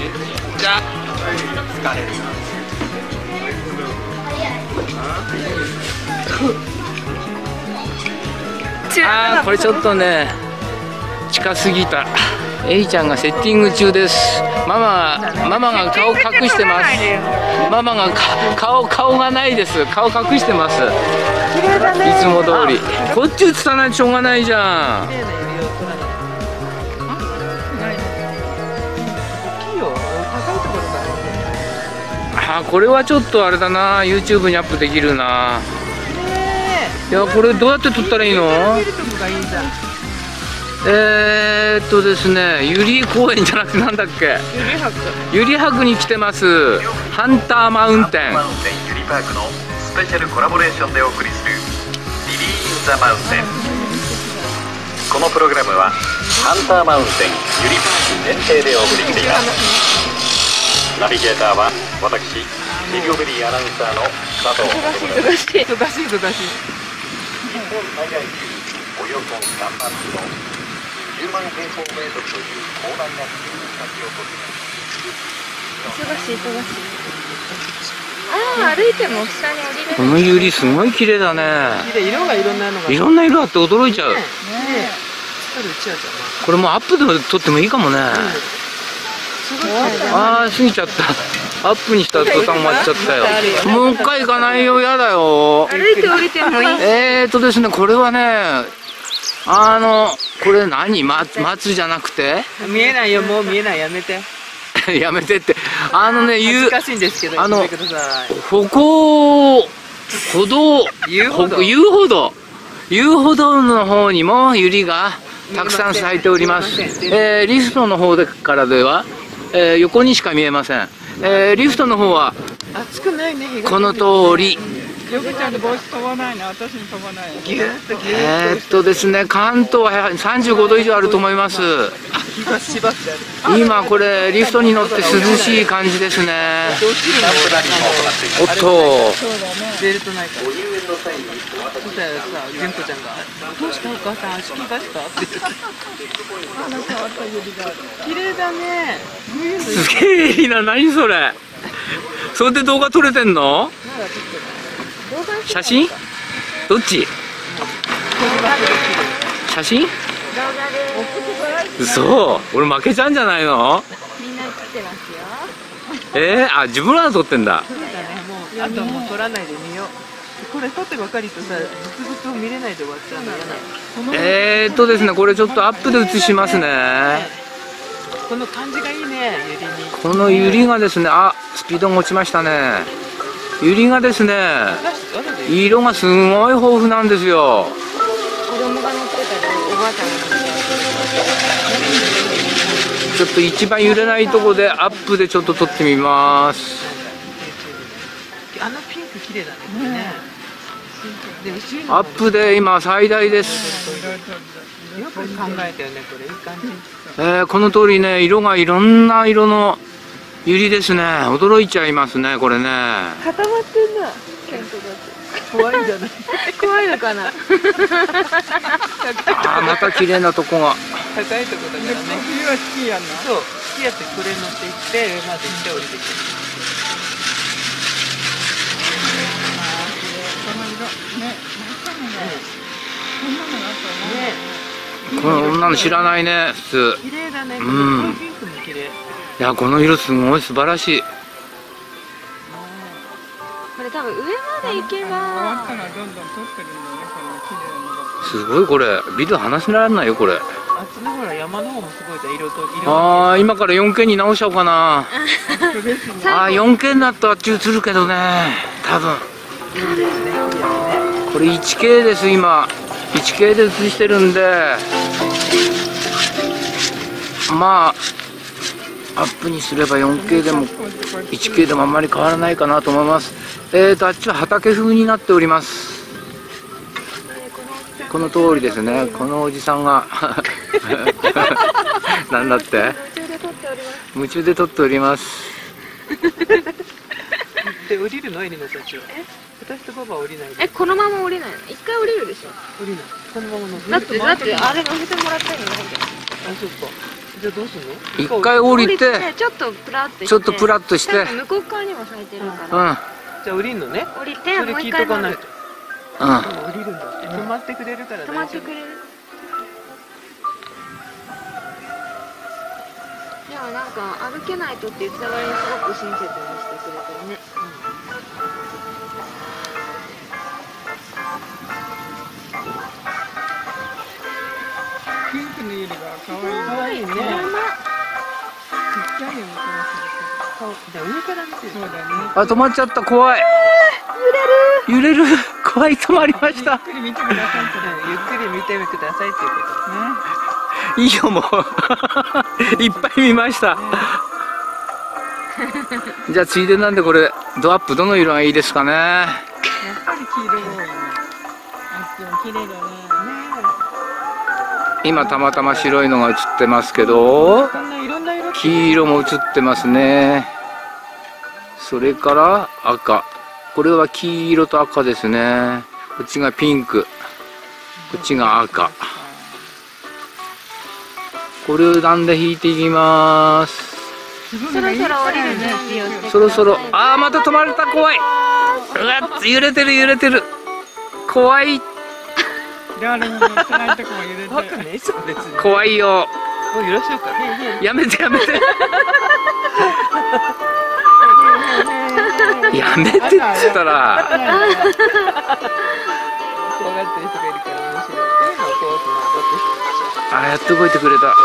じゃあ疲れるな。あーこれちょっとね近すぎた。エイちゃんがセッティング中です。ママが顔隠してます。ママが顔がないです。顔隠してます。いつも通り。こっち映さないとしょうがないじゃん。あ、これはちょっとあれだな。YouTube にアップできるな。いや、これどうやって撮ったらいいの？ですね、ゆり公園じゃなくてなんだっけ？ゆり博に来てます。ハンターマウンテン。 ゆりパークのスペシャルコラボレーションでお送りするリリー・イン・ザ・マウンテン。このプログラムはハンターマウンテンゆりパーク限定でお送りしています。ナビゲーターは私リリオベリーアナウンサーの佐藤でございます。日本最大級およそ3万坪10万平方メートルという広大な自然の先をとって忙しい。ああ、歩いても下に降りれる。 このユリすごい綺麗だね。 色がいろんなのがいろんな色あって驚いちゃう。これもうアップで撮ってもいいかもね。ああ過ぎちゃった。アップにした途端終わっちゃったよ。もう一回行かないよ。やだよ。 歩いて降りてもいい。 ですね、これはね、これ何？松じゃなくて？ 見えないよ、もう見えない、やめて。 やめてって。 恥ずかしいんですけど、 歩道の方にもユリがたくさん咲いております。リフトの方からでは、横にしか見えません。リフトの方はこの通り。ですね、関東は35度以上あると思います。今これリフトに乗って涼しい感じですね。おっと。 ベルトないから。そしたらさ、純子ちゃんがどうしたお母さん、足怪我したって言ってた。綺麗だね。 すげえいいな。何それ。それで動画撮れてんの？写真？どっち？写真？嘘。俺負けちゃうんじゃないの？ みんな映ってますよ。 あ、自分らで撮ってんだ。 そうだね、もうあとはもう撮らないで見よう。これ撮ってばかりとさ、実物を見れないで終わっちゃうのよね。 ですね、これちょっとアップで映しますね。 この感じがいいね、ユリに。 このユリがですね、スピードが落ちましたね。ユリがですね、色がすごい豊富なんですよ。 子供が乗ってたり、おばあちゃんが乗ってたり。 ちょっと一番揺れないところでアップでちょっと撮ってみます。 あのピンク綺麗だね。 アップで今最大です。 よく考えたよね、これいい感じ。 この通りね、色がいろんな色のユリですね。驚いちゃいますね、これね。 固まってんな。 怖いんじゃない？ 怖いのかな。 また綺麗なとこが。 高いとこだからね。次はスキーやんな。そう、スキーやってこれ乗って行って上まで行って降りてくる。 こんなの知らないね、普通。 綺麗だね。 うん。 ピンクも綺麗。 いや、この色すごい素晴らしい。 これ多分上まで行けば。 すごいこれ、ビデオ離せられないよこれ。 あっちのほら山の方もすごいじゃん、色と。 今から 4K に直しちゃおうかな。4K になったらあっち映るけどね、多分。これ 1K です今。1K で映してるんで、まあアップにすれば 4K でも 1K でもあんまり変わらないかなと思います。あっちは畑風になっております。この通りですね。このおじさんがなんだって夢中で撮っております。 で降りるのエリナたちは。私とパパは降りない。 このまま降りないの？一回降りるでしょ。 降りない。このまま乗だってあれ乗せてもらったんよ。 あ、そっか。 じゃあどうすんの？ 一回降りて、 ちょっとプラッとして、 ちょっとプラッとして、 向こう側にも咲いてるかうん、 ら、 じゃあ降りんのね。 降りてそれ聞いとかないと。 うん。 降りるんだって。止まってくれるから大丈夫。 止まってくれる。でもなんか歩けないとって言った割にすごく親切にしてくれてるね。 ピンクの色が可愛い。 可愛いね。ちっちゃいよね。 じゃあ上から見てる。 そうだね。 あ、止まっちゃった、怖い。揺れる。怖い、止まりましゆた。 っくり見てくださいってね。 ゆっくり見てくださいっていうこと。 いいよ、もう。いっぱい見ました。じゃあ、ついでなんで、これ、ドアップ、どの色がいいですかね。 やっぱり黄色が多いね。あっちも綺麗だね。 今、たまたま白いのが映ってますけど。 こんないろんな色。 黄色も映ってますね。それから赤。これは黄色と赤ですね。こっちがピンク。こっちが赤。これを段で引いていきます。 そろそろ降りる準備をしてください。 そろそろ、ああ、また止まれた、怖い。うわっ、揺れてる、揺れてる。怖い。 誰も乗ってないとこも揺れてる。 バカね、そう別に。 怖いよ。 もう揺らしようか。 やめて、やめて。やめてって言ったら。 怖がってる人がいるから面白い。怖くない。 あ、やっと動いてくれた。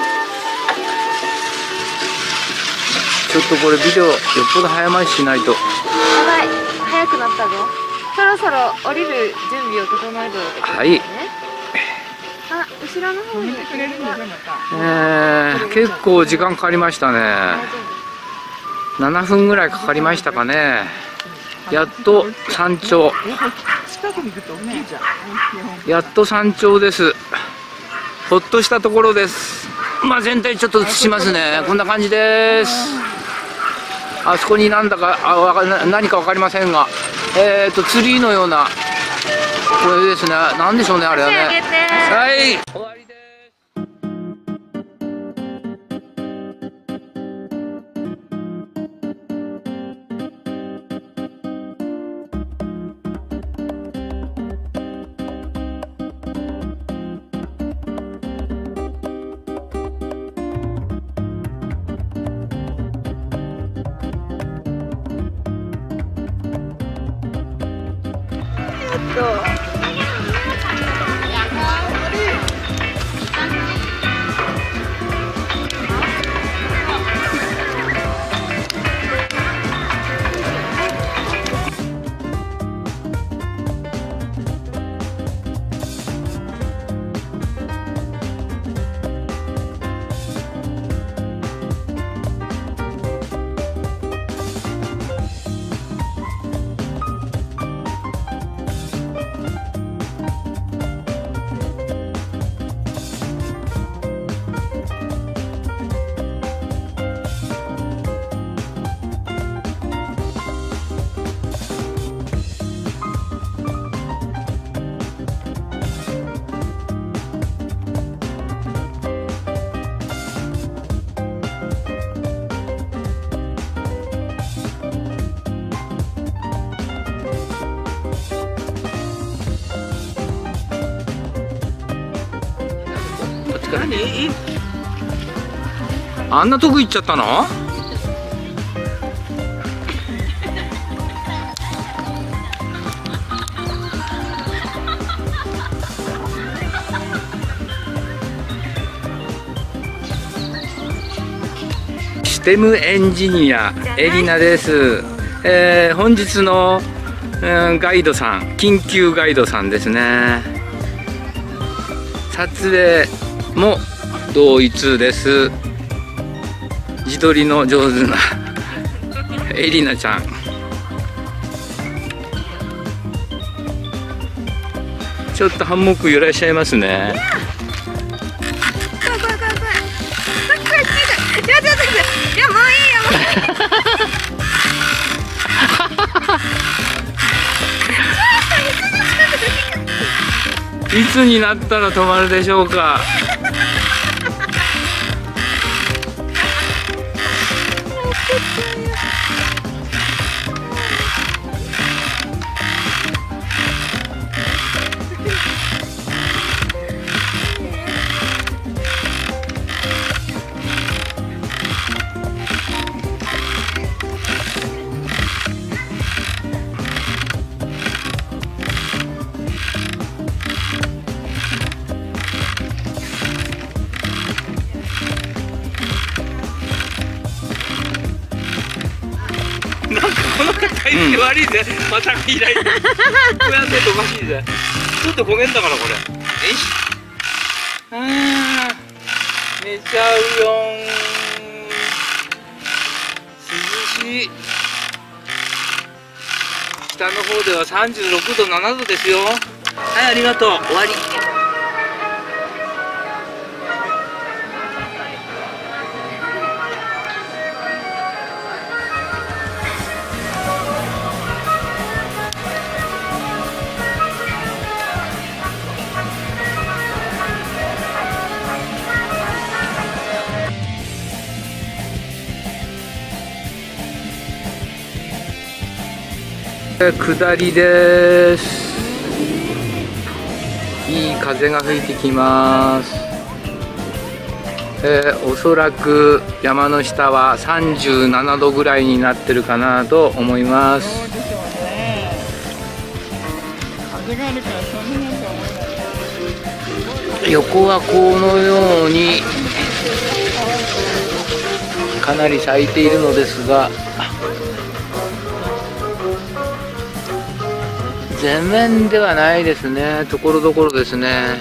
ちょっとこれビデオよっぽど早回ししないと。 やばい、早くなったぞ。そろそろ降りる準備を整えておいてくださいね。あ、後ろの方に見てくれるんでしょ、また。 結構時間かかりましたね。7分ぐらいかかりましたかね。やっと山頂。 近くに行くと大きいじゃん。 やっと山頂です。ほっとしたところです。まあ全体ちょっと映しますね。こんな感じです。あそこになんだか何か分かりませんが、ツリーのようなこれですね。なんでしょうね、あれはね。はい、終わりです。 何？ あんなとこ行っちゃったの？システムエンジニアエリナです。本日の、ガイドさん、緊急ガイドさんですね。撮影も同一です。自撮りの上手なエリナちゃん。ちょっとハンモック揺らしちゃいますね。 いや、もういいよ。 いつになったら止まるでしょうか。 使い捨て悪いぜ。また開いて。こうやってるとおかしいぜ。ちょっと焦げんだからこれ。よし。寝ちゃうよー。涼しい。北の方では36度、7度ですよ。はい、ありがとう。終わり。下りです。いい風が吹いてきます。おそらく山の下は37度ぐらいになってるかなと思います。 そうでしょうね。風があるからそんなにとは思います。 横はこのようにかなり咲いているのですが、全面ではないですね。ところどころですね。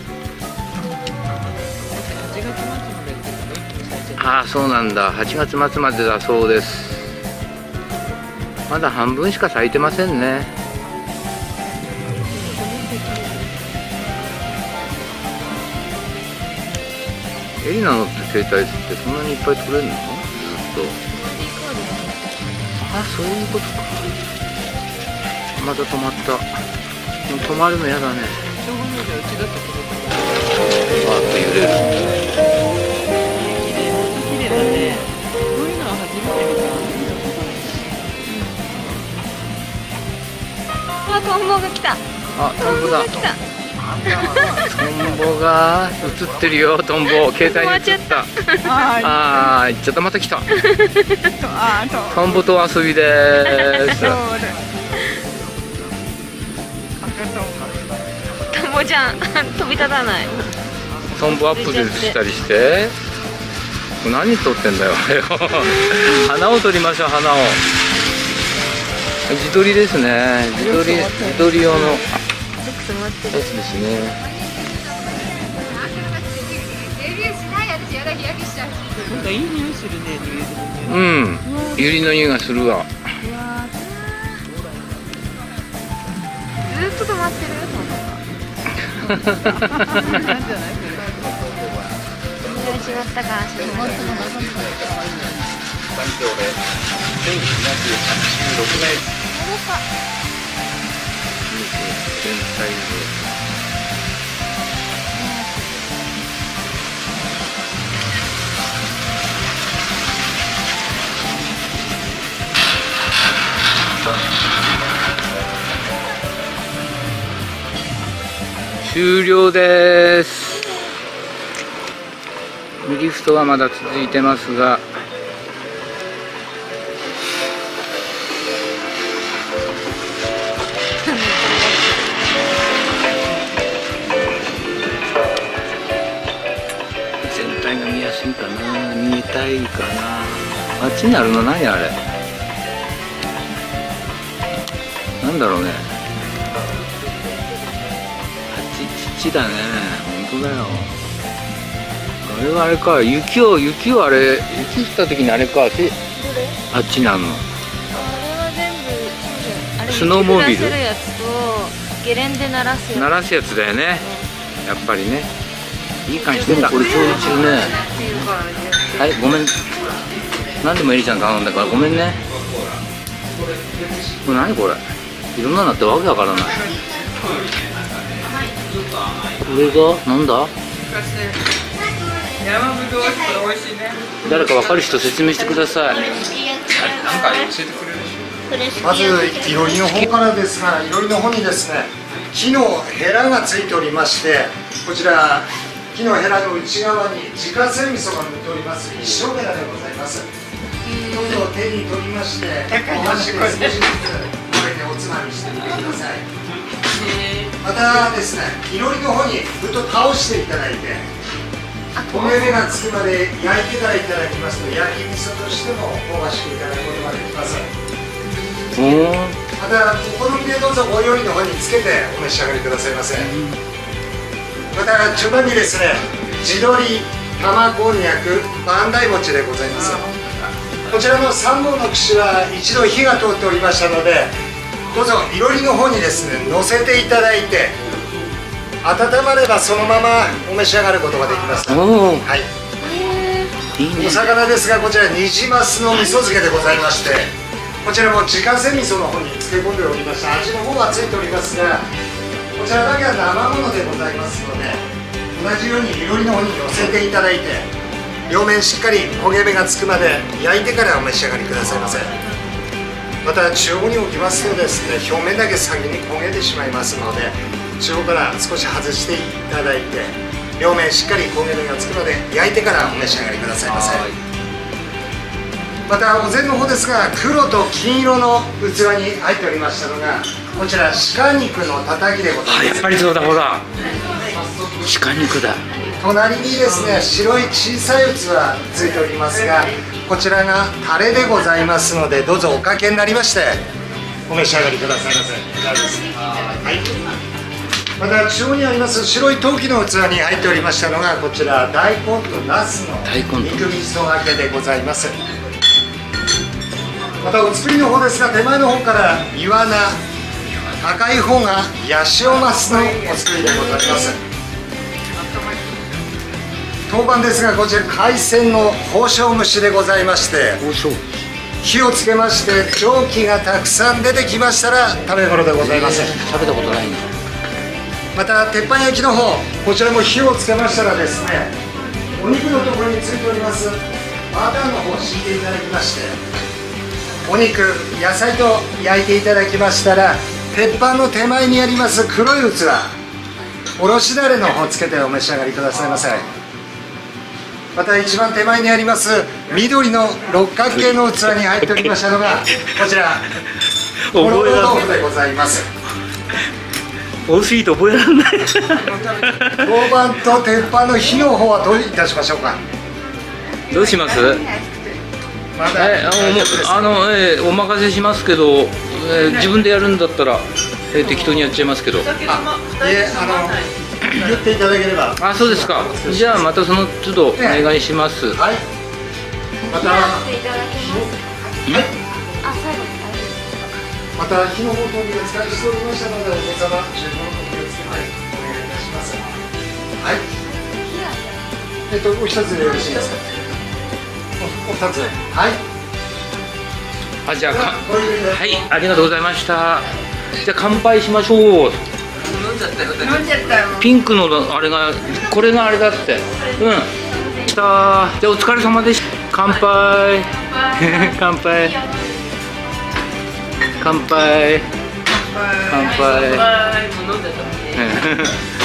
ああ、そうなんだ。8月末までだそうです。まだ半分しか咲いてませんね。エリナの生態ってそんなにいっぱい取れるの？ずっと。あ、そういうことか。また止まった。もう止まるのやだね。わーっと揺れる。 綺麗だね。こういうのは初めて見た。 あ、トンボが来た。 あ、トンボだ。 来た。 トンボが映ってるよ。トンボ携帯に映った。ああ、行っちゃった。また来た。トンボと遊びです。 トンボちゃん飛び立たない。 トンボアップでしたりして。何撮ってんだよ。花を撮りましょう。花を。自撮りですね。自撮り用のやつですね。 なんかいい匂いするね。 うん、ユリの匂いがするわ。 ずっと止まってるよ、トンボが。しまったか。 山頂で1286メートル。 全体で。終了です。リフトはまだ続いてますが、全体が見やすいかな、見えたいかな。あっちにあるの何あれ、なんだろうね。土だね、本当だよ。あれはあれか、雪をあれ、雪降った時にあれか、あっちにあるの。 あれは全部、あれスノーモービル。 雪降らせるやつとゲレンデ鳴らすやつ。 鳴らすやつだよね。やっぱりね。いい感じしてんだ。これ調理中ね。はい、ごめん。何でもエリちゃん頼んだからごめんね。これ何これ。いろんなのってわけわからない。これがなんだ。 山ぶどうって美味しいね。 誰かわかる人説明してください。 なんか教えてくれるでしょ。 まずいろりの方からですが、いろりの方にですね、木のヘラがついておりまして、こちら木のヘラの内側に自家製味噌が塗っております一升ヘラでございます。どうぞ手に取りまして、お箸で少しずつこれでおつまみしてみてください。またですね、いろりの方にふっと倒していただいて、焦げ目がつくまで焼いてからいただきますと、焼き味噌としても香ばしくいただくことができます。 またお好みでどうぞお料理の方につけてお召し上がりくださいませ。また中盤にですね、地鶏玉こんにゃく万代餅でございます。こちらの3本の串は一度火が通っておりましたので、どうぞいろりの方にですね乗せていただいて、温まればそのままお召し上がることができます。はい、お魚ですが、こちらニジマスの味噌漬けでございまして、こちらも自家製味噌の方に漬け込んでおりました。味の方はついておりますが、こちらだけは生ものでございますので、同じようにいろりの方に寄せていただいて、両面しっかり焦げ目がつくまで焼いてからお召し上がりくださいませ。また中央に置きますとですね、表面だけ先に焦げてしまいますので、中央から少し外していただいて、両面しっかり焦げ目がつくまで焼いてからお召し上がりくださいませ。またお膳の方ですが、黒と金色の器に入っておりましたのが、こちら鹿肉のたたきでございます。 やっぱりそうだ、ほら鹿肉だ。 隣にですね、白い小さい器ついておりますが、こちらがタレでございますので、どうぞおかけになりましてお召し上がりくださいませ。大丈夫です。はい、また中央にあります白い陶器の器に入っておりましたのが、こちら大根とナスの肉味噌がけでございます。またお作りの方ですが、手前の方からイワナ、赤い方がヤシオマスのお作りでございます。当番ですが、こちら海鮮の宝生蒸しでございまして、火をつけまして蒸気がたくさん出てきましたら食べ頃でございます。 食べたことないな。 また鉄板焼きの方、こちらも火をつけましたらですね、お肉のところについておりますバターの方を敷いていただきまして、お肉野菜と焼いていただきましたら、鉄板の手前にあります黒い器、おろしだれの方をつけてお召し上がりくださいませ。また一番手前にあります緑の六角形の器に入っておりましたのが、こちらおろろ豆腐でございます。 多すぎて覚えられない。 銅板と鉄板の火の方はどういたしましょうか。 どうします？ まだお任せしますけど、自分でやるんだったら、適当にやっちゃいますけど。 言っていただければ。 あ、そうですか。じゃあまたその都度お願いします。 はい。また。また火の方にお使いしておりましたので、お子様十分お気をつけてお願いいたします。はい。お一つでよろしいですか。お二つ。はい。 あ、じゃあはい、ありがとうございました。じゃあ乾杯しましょう。 飲んじゃったよ。 ピンクのあれが、これがあれだって。じゃあお疲れ様でした。乾杯。乾杯。乾杯。乾杯。 もう飲んじゃったもんね。